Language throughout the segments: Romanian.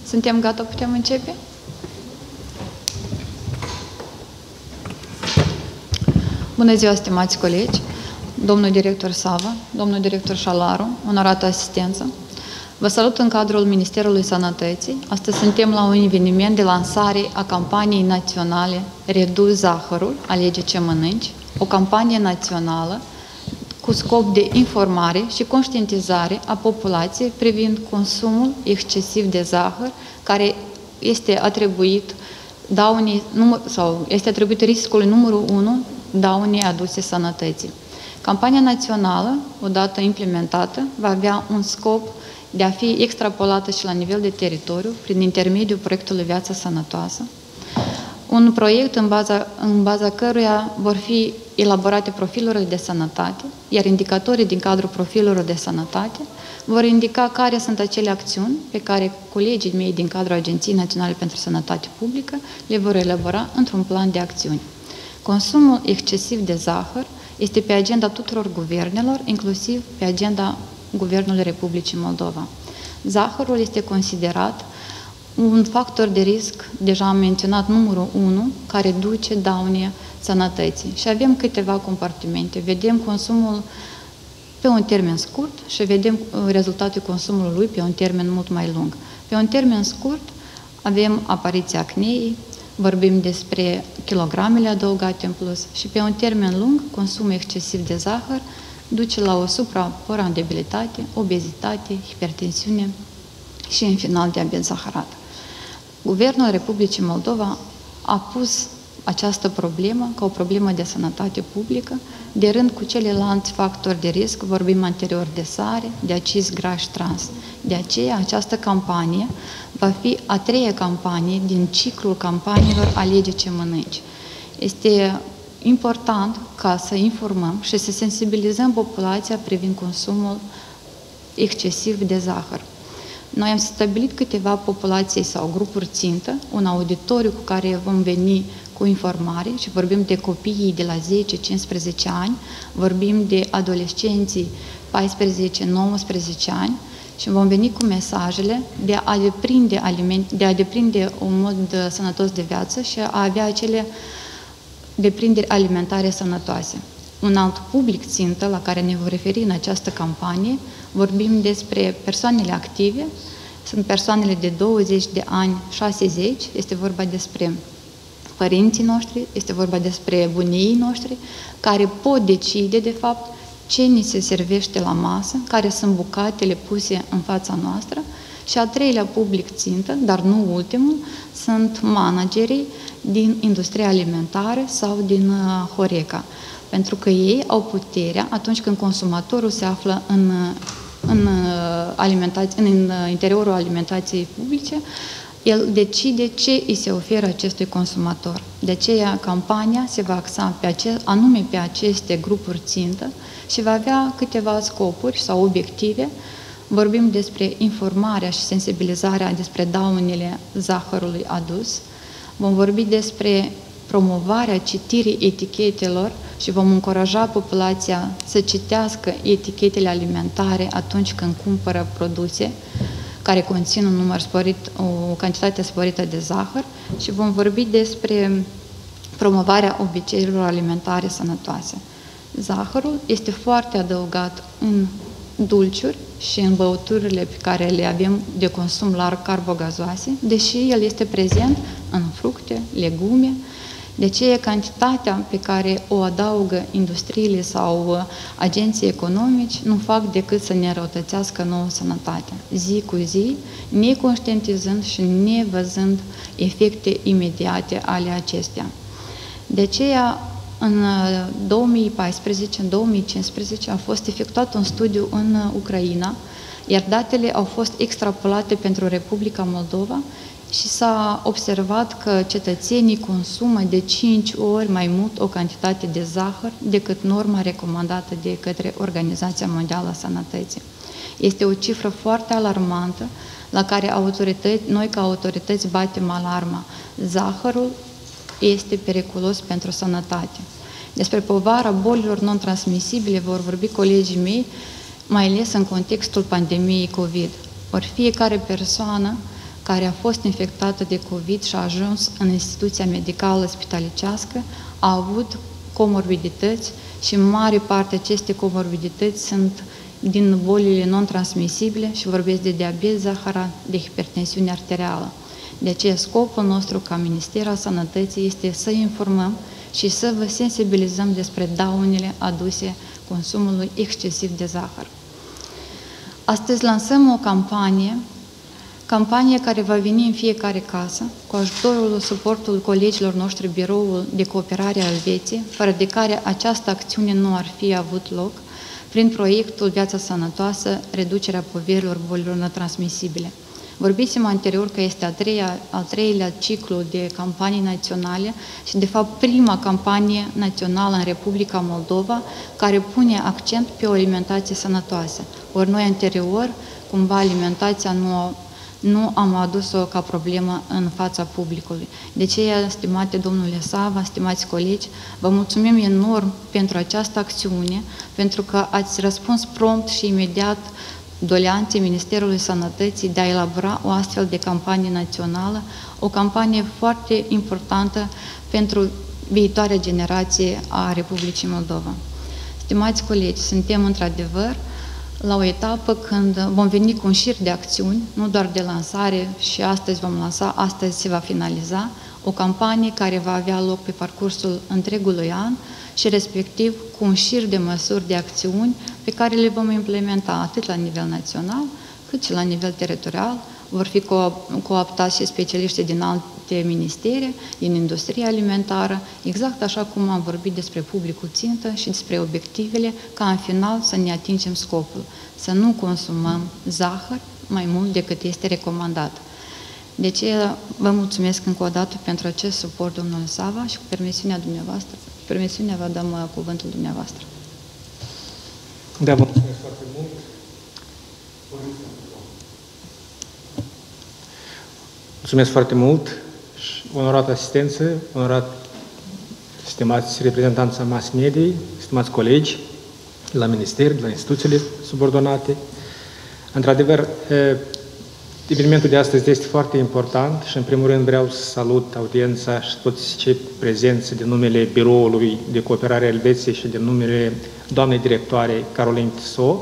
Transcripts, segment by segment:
Suntem gata, putem începe? Bună ziua, stimați colegi, domnul director Sava, domnul director Șalaru, onorată asistență. Vă salut în cadrul Ministerului Sănătății. Astăzi suntem la un eveniment de lansare a campaniei naționale Reduci zahărul, alege ce mănânci, o campanie națională cu scop de informare și conștientizare a populației privind consumul excesiv de zahăr, care este atribuit riscului numărul 1, daune aduse sănătății. Campania națională, odată implementată, va avea un scop de a fi extrapolată și la nivel de teritoriu, prin intermediul proiectului Viața Sănătoasă. Un proiect în baza căruia vor fi elaborate profilurile de sănătate, iar indicatorii din cadrul profilurilor de sănătate vor indica care sunt acele acțiuni pe care colegii mei din cadrul Agenției Naționale pentru Sănătate Publică le vor elabora într-un plan de acțiuni. Consumul excesiv de zahăr este pe agenda tuturor guvernelor, inclusiv pe agenda Guvernului Republicii Moldova. Zahărul este considerat un factor de risc, deja am menționat numărul 1, care duce daune sănătății. Și avem câteva compartimente. Vedem consumul pe un termen scurt și vedem rezultatul consumului lui pe un termen mult mai lung. Pe un termen scurt avem apariția acneei, vorbim despre kilogramele adăugate în plus și pe un termen lung, consumul excesiv de zahăr duce la o supraporandabilitate, obezitate, hipertensiune și, în final, diabet zaharat. Guvernul Republicii Moldova a pus această problemă ca o problemă de sănătate publică, de rând cu celelalte factori de risc, vorbim anterior de sare, de acizi grași trans. De aceea, această campanie va fi a treia campanie din ciclul campaniilor Alege ce mănânci. Este important ca să informăm și să sensibilizăm populația privind consumul excesiv de zahăr. Noi am stabilit câteva populații sau grupuri țintă, un auditoriu cu care vom veni cu informare și vorbim de copiii de la 10-15 ani, vorbim de adolescenții 14-19 ani și vom veni cu mesajele de a deprinde un mod sănătos de viață și a avea acele deprinderi alimentare sănătoase. Un alt public țintă la care ne vom referi în această campanie, vorbim despre persoanele active, sunt persoanele de 20 de ani 60, este vorba despre părinții noștri, este vorba despre bunii noștri, care pot decide, de fapt, ce ni se servește la masă, care sunt bucatele puse în fața noastră. Și al treilea public țintă, dar nu ultimul, sunt managerii din industria alimentară sau din Horeca. Pentru că ei au puterea, atunci când consumatorul se află în interiorul alimentației publice, el decide ce îi se oferă acestui consumator. De aceea, campania se va axa anume pe aceste grupuri țintă și va avea câteva scopuri sau obiective. Vorbim despre informarea și sensibilizarea despre daunele zahărului adus. Vom vorbi despre promovarea citirii etichetelor și vom încuraja populația să citească etichetele alimentare atunci când cumpără produse care conțin un număr sporit, o cantitate sporită de zahăr și vom vorbi despre promovarea obiceiurilor alimentare sănătoase. Zahărul este foarte adăugat în dulciuri și în băuturile pe care le avem de consum larg carbogazoase, deși el este prezent în fructe, legume. De aceea, cantitatea pe care o adaugă industriile sau agenții economici nu fac decât să ne răutățească nouă sănătatea, zi cu zi, neconștientizând și nevăzând efecte imediate ale acestea. De aceea, în 2014, în 2015 a fost efectuat un studiu în Ucraina, iar datele au fost extrapolate pentru Republica Moldova și s-a observat că cetățenii consumă de 5 ori mai mult o cantitate de zahăr decât norma recomandată de către Organizația Mondială a Sănătății. Este o cifră foarte alarmantă la care noi ca autorități batem alarma. Zahărul este periculos pentru sănătate. Despre povara bolilor non-transmisibile vor vorbi colegii mei, mai ales în contextul pandemiei COVID. Ori fiecare persoană care a fost infectată de COVID și a ajuns în instituția medicală spitalicească a avut comorbidități și în mare parte aceste comorbidități sunt din bolile non-transmisibile și vorbesc de diabet, zaharat, de hipertensiune arterială. De aceea scopul nostru ca Minister al Sănătății este să informăm și să vă sensibilizăm despre daunele aduse consumului excesiv de zahăr. Astăzi lansăm o campanie care va veni în fiecare casă, cu ajutorul, suportul colegilor noștri, Biroul de Cooperare a Elveției, fără de care această acțiune nu ar fi avut loc, prin proiectul Viața Sănătoasă, reducerea poverilor bolilor netransmisibile. Vorbisem anterior că este al treilea ciclu de campanii naționale și, de fapt, prima campanie națională în Republica Moldova care pune accent pe o alimentație sănătoasă. Ori noi anterior, cumva, alimentația nu am adus-o ca problemă în fața publicului. De aceea, stimate domnule Sava, stimați colegi, vă mulțumim enorm pentru această acțiune, pentru că ați răspuns prompt și imediat doleanței Ministerului Sănătății de a elabora o astfel de campanie națională, o campanie foarte importantă pentru viitoarea generație a Republicii Moldova. Stimați colegi, suntem într-adevăr la o etapă când vom veni cu un șir de acțiuni, nu doar de lansare și astăzi vom lansa, astăzi se va finaliza, o campanie care va avea loc pe parcursul întregului an și respectiv cu un șir de măsuri de acțiuni pe care le vom implementa atât la nivel național cât și la nivel teritorial. Vor fi cooptați și specialiștii din alte ministere, din industria alimentară, exact așa cum am vorbit despre publicul țintă și despre obiectivele, ca în final să ne atingem scopul, să nu consumăm zahăr mai mult decât este recomandat. De aceea vă mulțumesc încă o dată pentru acest suport, domnule Sava, și cu permisiunea dumneavoastră, vă dăm cuvântul dumneavoastră. Da, mulțumesc foarte mult. Mulțumesc foarte mult și onorată asistență, onorat stimați reprezentanța mass mediei, stimați colegi la minister, la instituțiile subordonate. Într-adevăr, evenimentul de astăzi este foarte important și, în primul rând, vreau să salut audiența și toți cei prezenți din numele Biroului de Cooperare a Elveției și din numele doamnei directoare Caroline Tiso.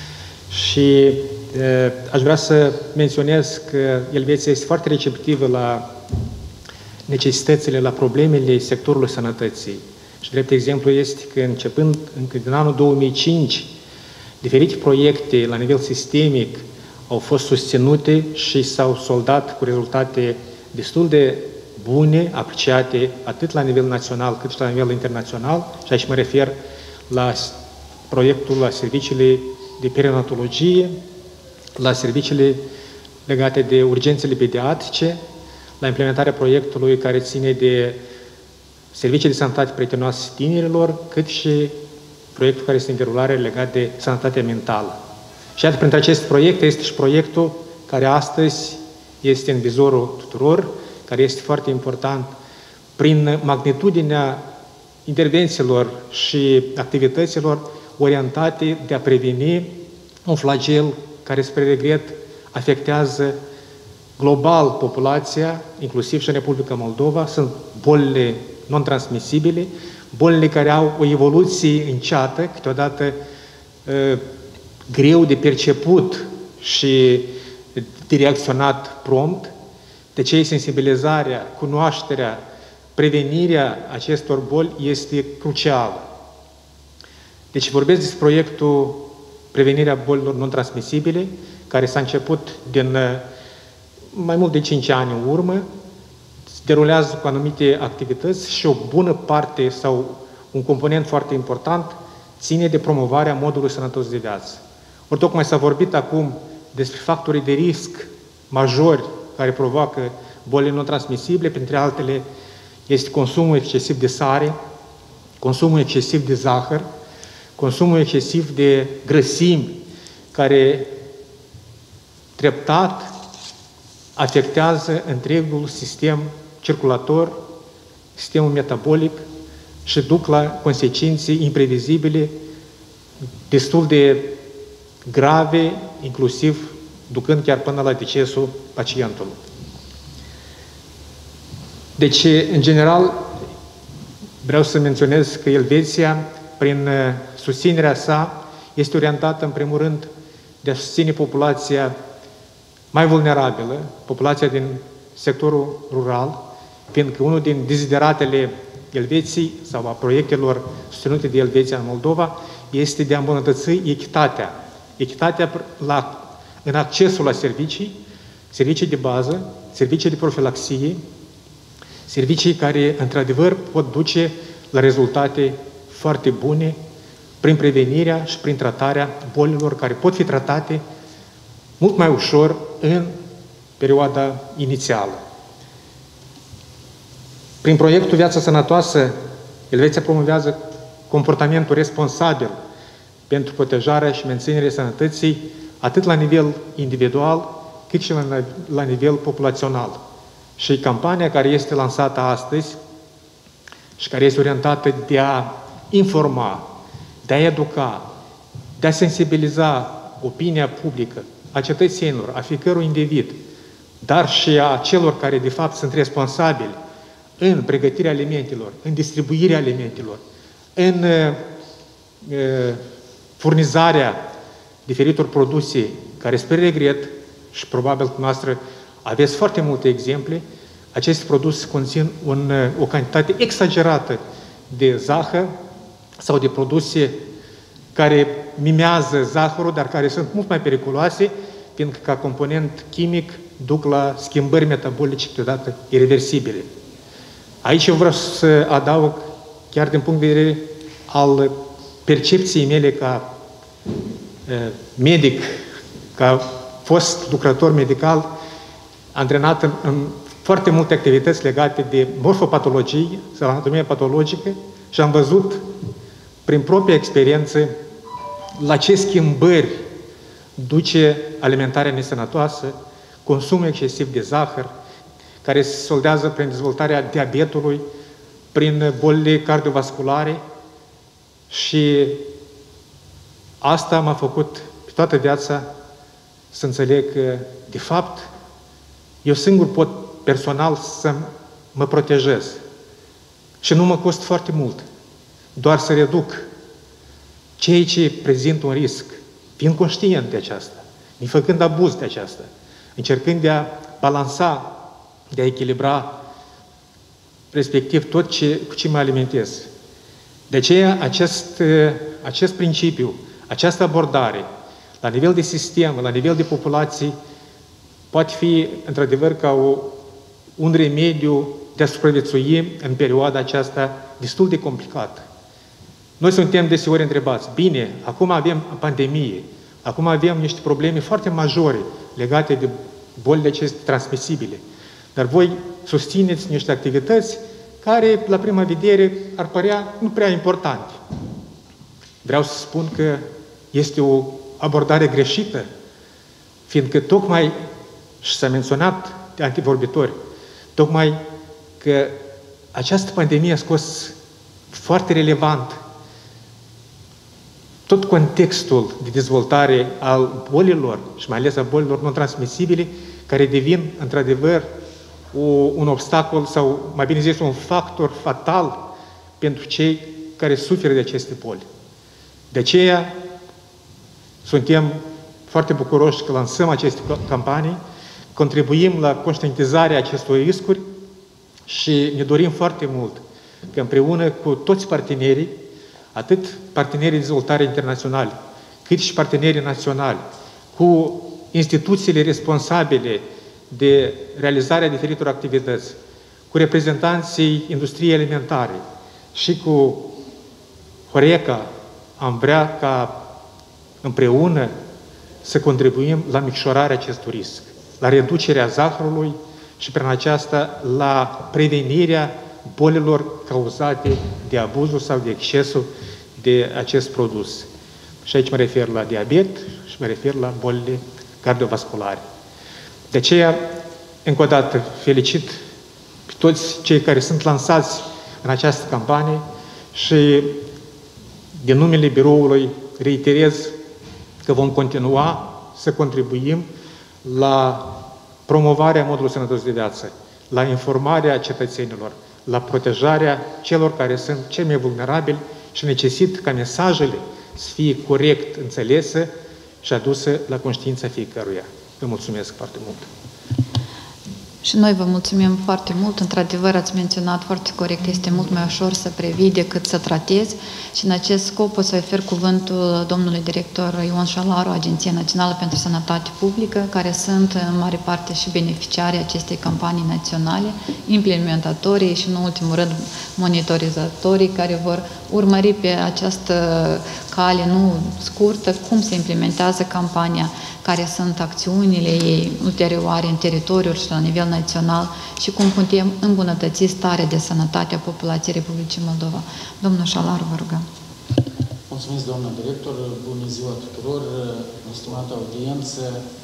Și aș vrea să menționez că Elveția este foarte receptivă la necesitățile, la problemele sectorului sănătății. Și drept exemplu este că începând încă din anul 2005, diferite proiecte la nivel sistemic au fost susținute și s-au soldat cu rezultate destul de bune, apreciate atât la nivel național cât și la nivel internațional. Și aici mă refer la proiectul la serviciile de perinatologie, la serviciile legate de urgențele pediatrice, la implementarea proiectului care ține de servicii de sănătate prietenoase tinerilor, cât și proiectul care este în derulare legat de sănătatea mentală. Și iată, printre aceste proiecte este și proiectul care astăzi este în vizorul tuturor, care este foarte important prin magnitudinea intervențiilor și activităților orientate de a preveni un flagel care, spre regret, afectează global populația, inclusiv și în Republica Moldova. Sunt bolile non-transmisibile, bolile care au o evoluție înceată, câteodată greu de perceput și de reacționat prompt. De aceea sensibilizarea, cunoașterea, prevenirea acestor boli este crucială. Deci vorbesc despre proiectul prevenirea bolilor non-transmisibile, care s-a început din mai mult de 5 ani în urmă, se derulează cu anumite activități și o bună parte sau un component foarte important ține de promovarea modului sănătos de viață. Ori tocmai s-a vorbit acum despre factorii de risc majori care provoacă bolile non-transmisibile, printre altele este consumul excesiv de sare, consumul excesiv de zahăr, consumul excesiv de grăsimi, care treptat afectează întregul sistem circulator, sistemul metabolic și duc la consecințe imprevizibile, destul de grave, inclusiv ducând chiar până la decesul pacientului. Deci, în general, vreau să menționez că Elveția, prin susținerea sa, este orientată, în primul rând, de a susține populația mai vulnerabilă, populația din sectorul rural, fiindcă unul din dezideratele Elveției sau a proiectelor susținute de Elveția în Moldova este de a îmbunătăți echitatea. Echitatea în accesul la servicii, servicii de bază, servicii de profilaxie, servicii care, într-adevăr, pot duce la rezultate foarte bune prin prevenirea și prin tratarea bolilor care pot fi tratate mult mai ușor în perioada inițială. Prin proiectul Viața Sănătoasă, Elveția promovează comportamentul responsabil pentru protejarea și menținerea sănătății, atât la nivel individual, cât și la nivel populațional. Și campania care este lansată astăzi și care este orientată de a informa, de a educa, de a sensibiliza opinia publică, a cetățenilor, a fiecărui individ, dar și a celor care de fapt sunt responsabili în pregătirea alimentelor, în distribuirea alimentelor, în furnizarea diferitor produse care, spre regret, și probabil că noastră aveți foarte multe exemple, aceste produse conțin o cantitate exagerată de zahăr sau de produse care mimează zahărul, dar care sunt mult mai periculoase, fiindcă ca component chimic duc la schimbări metabolice câteodată irreversibile. Aici eu vreau să adaug, chiar din punct de vedere al percepției mele ca medic, ca fost lucrător medical, antrenat în foarte multe activități legate de morfopatologie sau anatomie patologică și am văzut prin propria experiență la ce schimbări duce alimentarea nesănătoasă, consumul excesiv de zahăr, care se soldează prin dezvoltarea diabetului, prin bolile cardiovasculare și asta m-a făcut pe toată viața să înțeleg că, de fapt, eu singur pot personal să mă protejez. Și nu mă costă foarte mult. Doar să reduc cei ce prezintă un risc, fiind conștient de aceasta, făcând abuz de aceasta, încercând de a balansa, de a echilibra respectiv tot cu ce mă alimentez. De aceea, acest principiu, această abordare, la nivel de sistem, la nivel de populații, poate fi, într-adevăr, ca un remediu de a supraviețui în perioada aceasta destul de complicată. Noi suntem deseori întrebați, bine, acum avem pandemie, acum avem niște probleme foarte majore legate de bolile acestea transmisibile, dar voi susțineți niște activități care, la prima vedere, ar părea nu prea importante. Vreau să spun că este o abordare greșită, fiindcă tocmai, și s-a menționat de antivorbitori, tocmai că această pandemie a scos foarte relevant tot contextul de dezvoltare al bolilor și mai ales a bolilor non-transmisibile, care devin, într-adevăr, un obstacol sau, mai bine zis, un factor fatal pentru cei care suferă de aceste boli. De aceea, suntem foarte bucuroși că lansăm aceste campanii, contribuim la conștientizarea acestor riscuri și ne dorim foarte mult că împreună cu toți partenerii, atât partenerii de dezvoltare internaționali, cât și partenerii naționali, cu instituțiile responsabile de realizarea diferitor activități, cu reprezentanții industriei alimentare și cu Horeca, am vrea ca împreună să contribuim la micșorarea acestui risc, la reducerea zahărului și prin aceasta la prevenirea bolilor cauzate de abuzul sau de excesul de acest produs. Și aici mă refer la diabet și mă refer la bolile cardiovasculare. De aceea, încă o dată, felicit pe toți cei care sunt lansați în această campanie și din numele biroului reiterez că vom continua să contribuim la promovarea modului sănătos de viață, la informarea cetățenilor, la protejarea celor care sunt cei mai vulnerabili și necesită ca mesajele să fie corect înțelese și aduse la conștiința fiecăruia. Vă mulțumesc foarte mult! Și noi vă mulțumim foarte mult. Într-adevăr, ați menționat foarte corect, este mult mai ușor să previi decât să tratezi și în acest scop o să ofer cuvântul domnului director Ion Șalaru, Agenția Națională pentru Sănătate Publică, care sunt în mare parte și beneficiarii acestei campanii naționale, implementatorii și, în ultimul rând, monitorizatorii care vor urmări pe această cale nu scurtă cum se implementează campania, care sunt acțiunile ei ulterioare în teritoriul și la nivel național și cum putem îmbunătăți starea de sănătate a populației Republicii Moldova. Domnul Șalaru, vă rugăm. Mulțumesc, doamna director. Bună ziua tuturor, estimată audiență.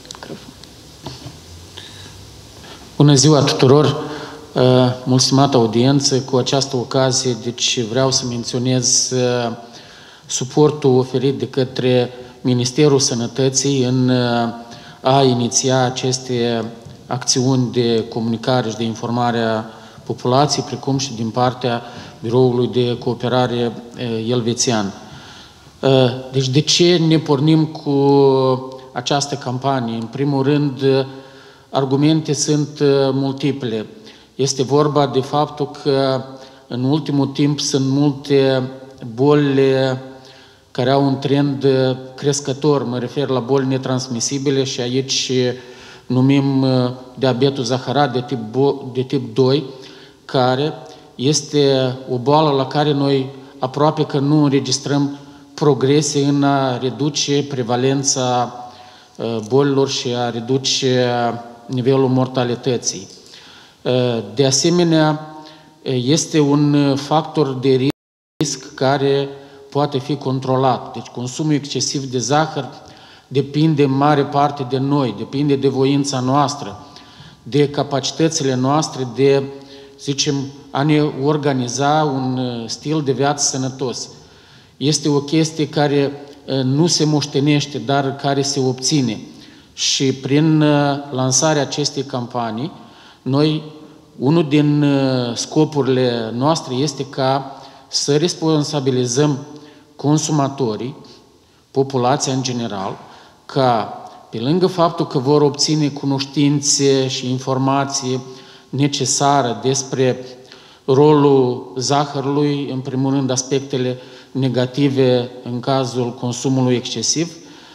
Bună ziua tuturor, mulțumată audiență. Cu această ocazie, deci vreau să menționez suportul oferit de către Ministerul Sănătății în a iniția aceste acțiuni de comunicare și de informare a populației, precum și din partea Biroului de Cooperare Elvețian. Deci de ce ne pornim cu această campanie? În primul rând, argumente sunt multiple. Este vorba de faptul că în ultimul timp sunt multe boli care au un trend crescător. Mă refer la boli netransmisibile și aici numim diabetul zaharat de tip 2, care este o boală la care noi aproape că nu înregistrăm progrese în a reduce prevalența bolilor și a reduce nivelul mortalității. De asemenea, este un factor de risc care poate fi controlat. Deci consumul excesiv de zahăr depinde în mare parte de noi, depinde de voința noastră, de capacitățile noastre de, zicem, a ne organiza un stil de viață sănătos. Este o chestie care nu se moștenește, dar care se obține. Și prin lansarea acestei campanii, noi, unul din scopurile noastre este ca să responsabilizăm consumatorii, populația în general, ca pe lângă faptul că vor obține cunoștințe și informație necesară despre rolul zahărului, în primul rând aspectele negative în cazul consumului excesiv,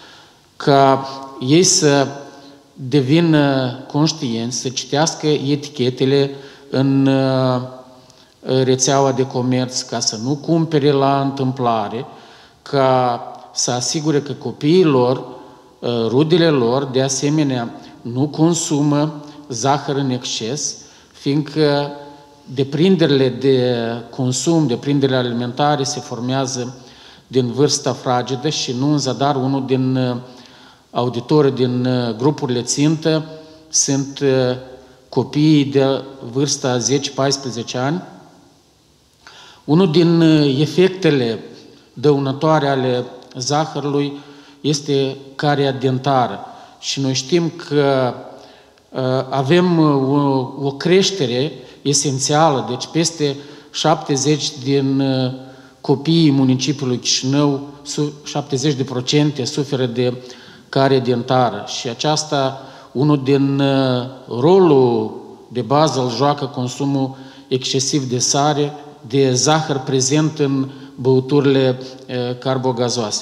ca ei să devină conștienți, să citească etichetele în rețeaua de comerț, ca să nu cumpere la întâmplare, ca să asigure că copiii lor, rudele lor, de asemenea, nu consumă zahăr în exces, fiindcă deprinderile de consum, deprinderile alimentare se formează din vârsta fragedă și nu în zadar unul din auditorii din grupurile țintă sunt copiii de vârsta 10-14 ani. Unul din efectele dăunătoare ale zahărului este caria dentară și noi știm că avem o creștere esențială, deci peste 70 din copiii municipiului Chișinău, 70% suferă de carie dentară și aceasta, unul din rolul de bază îl joacă consumul excesiv de sare, de zahăr prezent în băuturile carbogazoase.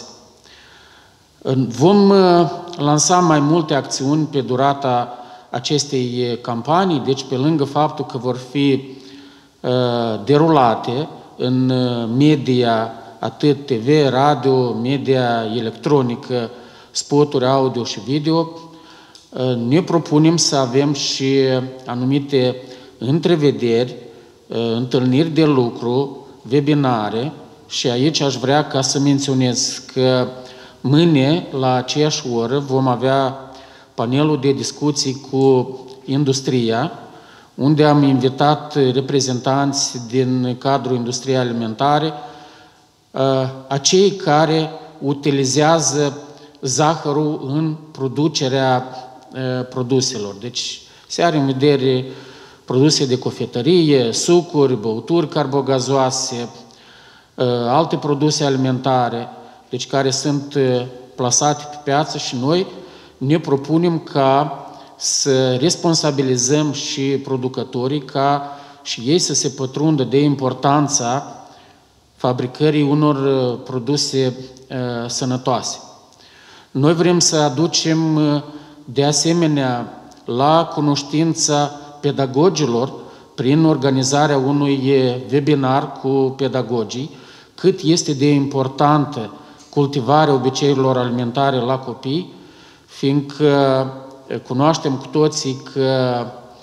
Vom lansa mai multe acțiuni pe durata acestei campanii, deci pe lângă faptul că vor fi derulate în media atât TV, radio, media electronică, spoturi audio și video, ne propunem să avem și anumite întrevederi, întâlniri de lucru, webinare și aici aș vrea ca să menționez că mâine, la aceeași oră, vom avea panelul de discuții cu industria, unde am invitat reprezentanți din cadrul industriei alimentare, acei care utilizează zahărul în producerea produselor. Deci se are în vedere produse de cofetărie, sucuri, băuturi carbogazoase, alte produse alimentare, deci care sunt plasate pe piață și noi ne propunem ca să responsabilizăm și producătorii, ca și ei să se pătrundă de importanța fabricării unor produse sănătoase. Noi vrem să aducem de asemenea la cunoștința pedagogilor prin organizarea unui webinar cu pedagogii cât este de importantă cultivarea obiceiurilor alimentare la copii, fiindcă cunoaștem cu toții că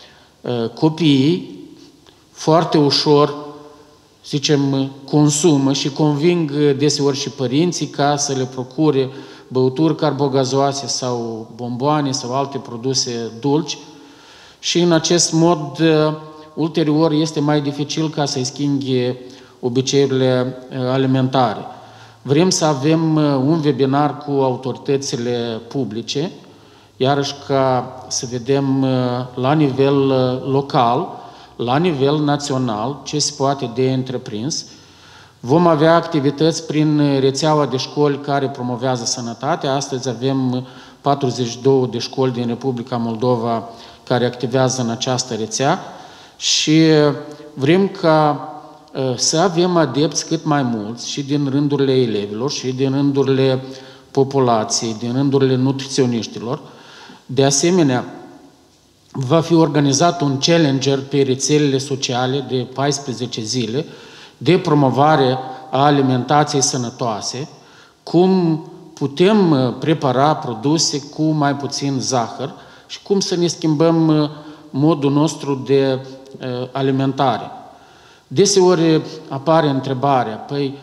copiii foarte ușor, zicem, consumă și conving deseori și părinții ca să le procure băuturi carbogazoase sau bomboane sau alte produse dulci și în acest mod ulterior este mai dificil ca să-i schimbe obiceiurile alimentare. Vrem să avem un webinar cu autoritățile publice, iarăși ca să vedem la nivel local, la nivel național, ce se poate de întreprins. Vom avea activități prin rețeaua de școli care promovează sănătatea. Astăzi avem 42 de școli din Republica Moldova care activează în această rețea și vrem ca să avem adepți cât mai mulți și din rândurile elevilor și din rândurile populației, din rândurile nutriționiștilor. De asemenea, va fi organizat un challenger pe rețelele sociale de 14 zile de promovare a alimentației sănătoase, cum putem prepara produse cu mai puțin zahăr și cum să ne schimbăm modul nostru de alimentare. Deseori apare întrebarea, păi,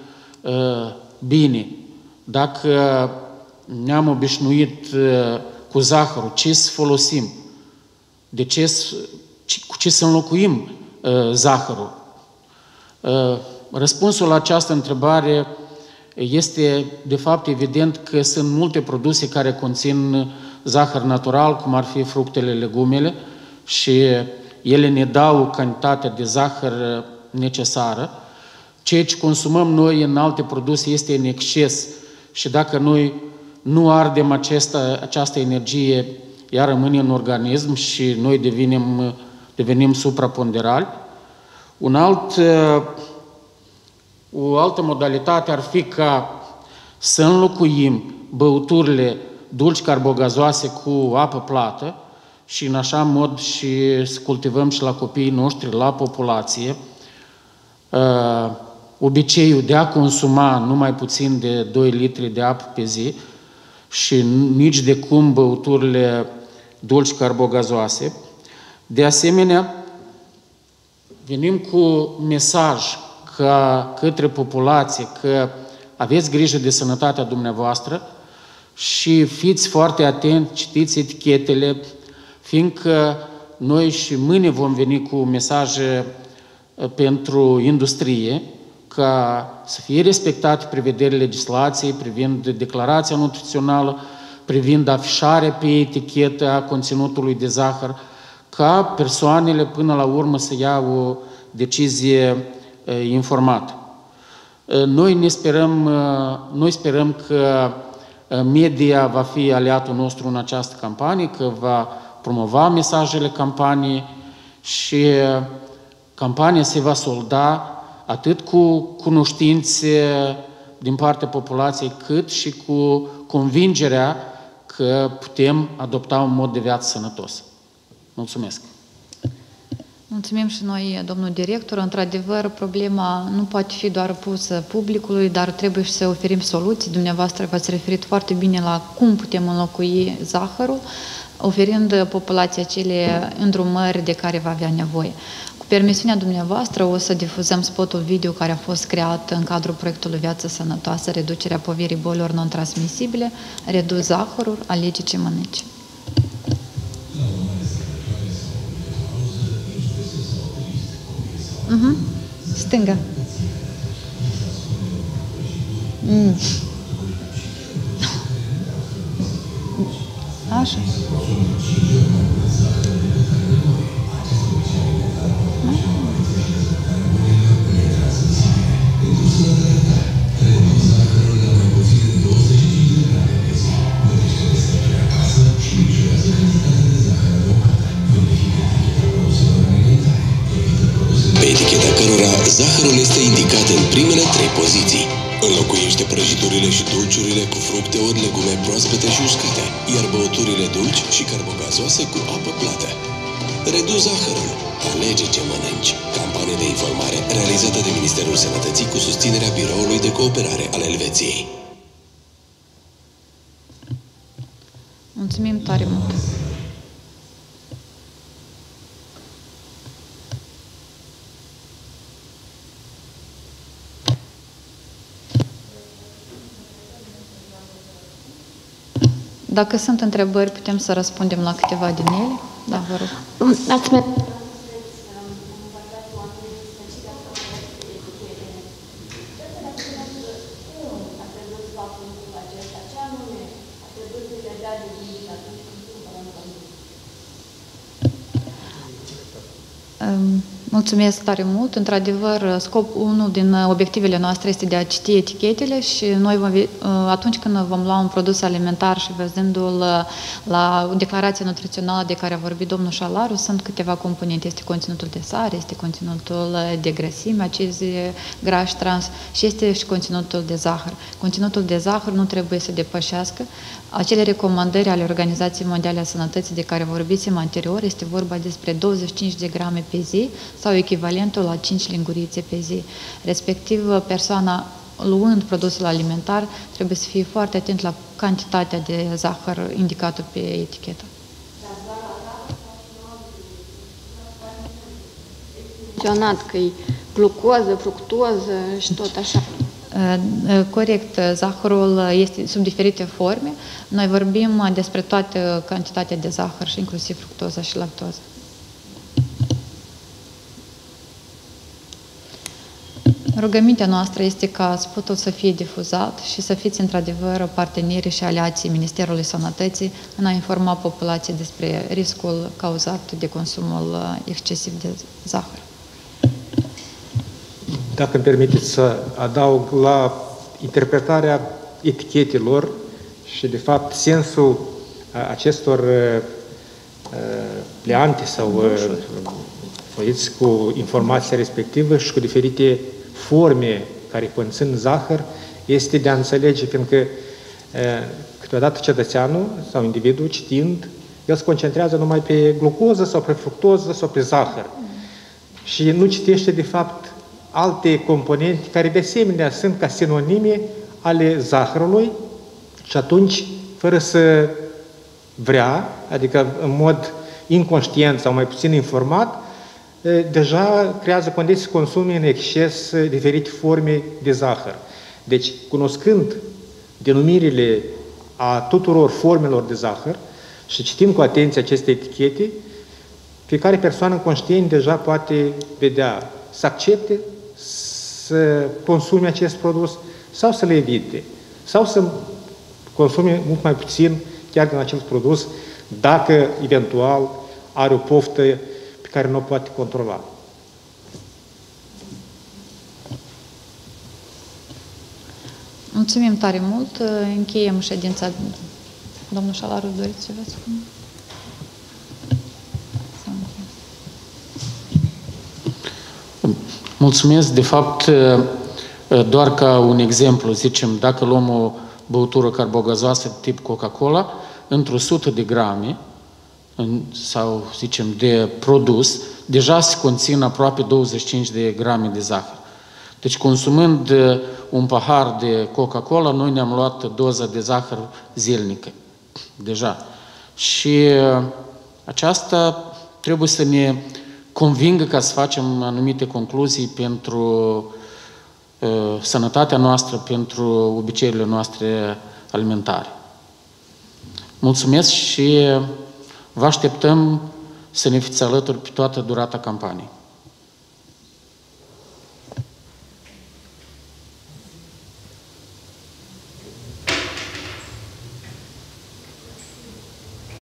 bine, dacă ne-am obișnuit cu zahărul, ce să folosim? Cu ce să înlocuim zahărul? Răspunsul la această întrebare este, de fapt, evident că sunt multe produse care conțin zahăr natural, cum ar fi fructele, legumele, și ele ne dau cantitatea de zahăr necesară. Ceea ce consumăm noi în alte produse este în exces și dacă noi nu ardem această energie, ea rămâne în organism și noi devenim supraponderali. O altă modalitate ar fi ca să înlocuim băuturile dulci carbogazoase cu apă plată și în așa mod și să cultivăm și la copiii noștri, la populație, obiceiul de a consuma numai puțin de 2 litri de apă pe zi și nici de cum băuturile dulci carbogazoase. De asemenea, venim cu mesaj către populație că aveți grijă de sănătatea dumneavoastră și fiți foarte atenți, citiți etichetele, fiindcă noi și mâine vom veni cu mesaje pentru industrie, ca să fie respectate prevederile legislației privind declarația nutrițională, privind afișarea pe etichetă a conținutului de zahăr, ca persoanele până la urmă să ia o decizie informată. Noi sperăm că media va fi aliatul nostru în această campanie, că va promova mesajele campaniei și campania se va solda atât cu cunoștințe din partea populației, cât și cu convingerea că putem adopta un mod de viață sănătos. Mulțumesc! Mulțumim și noi, domnul director. Într-adevăr, problema nu poate fi doar pusă publicului, dar trebuie și să oferim soluții. Dumneavoastră v-ați referit foarte bine la cum putem înlocui zahărul, oferind populației acele îndrumări de care va avea nevoie. Cu permisiunea dumneavoastră o să difuzăm spotul video care a fost creat în cadrul proiectului Viață Sănătoasă, reducerea poverii bolilor non-transmisibile, reduc zahărul, alege ce mănânci. Stânga. Așa. poziții. Înlocuiește prăjiturile și dulciurile cu fructe ori legume proaspete și uscate, iar băuturile dulci și carbogazoase cu apă plată. Reduci zahărul. Alege ce mănânci. Campanie de informare realizată de Ministerul Sănătății cu susținerea Biroului de Cooperare al Elveției. Mulțumim tare mult! Dacă sunt întrebări, putem să răspundem la câteva din ele. Da, vă rog. Mulțumesc tare mult. Într-adevăr, unul din obiectivele noastre este de a citi etichetele și noi atunci când vom lua un produs alimentar și văzându-l la declarația nutrițională de care a vorbit domnul Șalaru, sunt câteva componente. Este conținutul de sare, este conținutul de grăsimi, acizi grași trans și este și conținutul de zahăr. Conținutul de zahăr nu trebuie să depășească acele recomandări ale Organizației Mondiale a Sănătății de care vorbisem anterior. Este vorba despre 25 de grame pe zi sau echivalentul la 5 lingurițe pe zi. Respectiv, persoana luând produsul alimentar trebuie să fie foarte atent la cantitatea de zahăr indicată pe etichetă. Menționat că e glucoză, fructoză și tot așa. Corect, zahărul este sub diferite forme. Noi vorbim despre toată cantitatea de zahăr și inclusiv fructoza și lactoză. Rugămintea noastră este ca sputul să fie difuzat și să fiți într-adevăr partenerii și aliații Ministerului Sănătății în a informa populația despre riscul cauzat de consumul excesiv de zahăr. Dacă îmi permiteți să adaug la interpretarea etichetelor și, de fapt, sensul acestor pleante sau foiți cu informația respectivă și cu diferite forme care conțin zahăr, este de a înțelege, fiindcă câteodată cetățeanul sau individul, citind, el se concentrează numai pe glucoză sau pe fructoză sau pe zahăr și nu citește, de fapt, alte componente care de asemenea sunt ca sinonime ale zahărului și atunci, fără să vrea, adică în mod inconștient sau mai puțin informat, deja creează condiții să consume în exces diferite forme de zahăr. Deci, cunoscând denumirile a tuturor formelor de zahăr și citim cu atenție aceste etichete, fiecare persoană conștient deja poate vedea să accepte să consume acest produs sau să le evite, sau să consume mult mai puțin chiar din acel produs, dacă eventual are o poftă pe care nu o poate controla. Mulțumim tare mult. Încheiem ședința. Domnul Șalaru, doriți ceva să spune? Mulțumesc. De fapt, doar ca un exemplu, zicem, dacă luăm o băutură carbogazoasă de tip Coca-Cola, într-o 100 de grame, sau, zicem, de produs, deja se conțin aproape 25 de grame de zahăr. Deci, consumând un pahar de Coca-Cola, noi ne-am luat doza de zahăr zilnică, deja. Și aceasta trebuie să ne convingă ca să facem anumite concluzii pentru sănătatea noastră, pentru obiceiurile noastre alimentare. Mulțumesc și vă așteptăm să ne fiți alături pe toată durata campaniei.